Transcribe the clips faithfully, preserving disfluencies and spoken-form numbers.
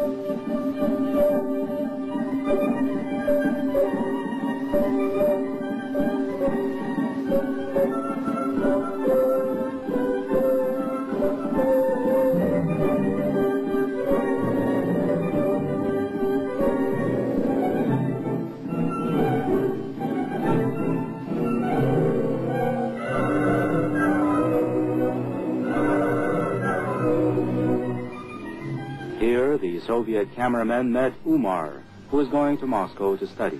Here, the Soviet cameramen met Omar, who was going to Moscow to study.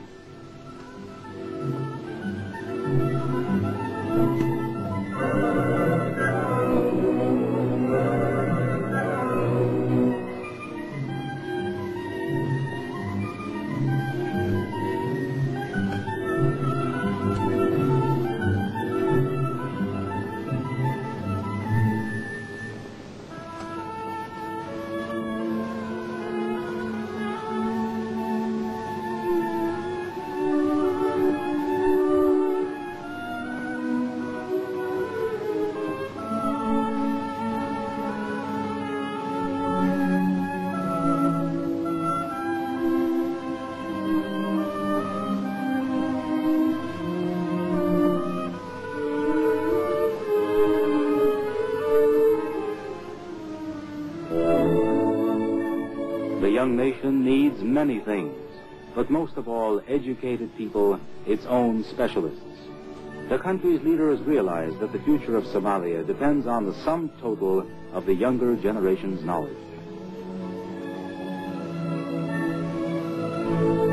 The young nation needs many things, but most of all, educated people, its own specialists. The country's leaders realize that the future of Somalia depends on the sum total of the younger generation's knowledge.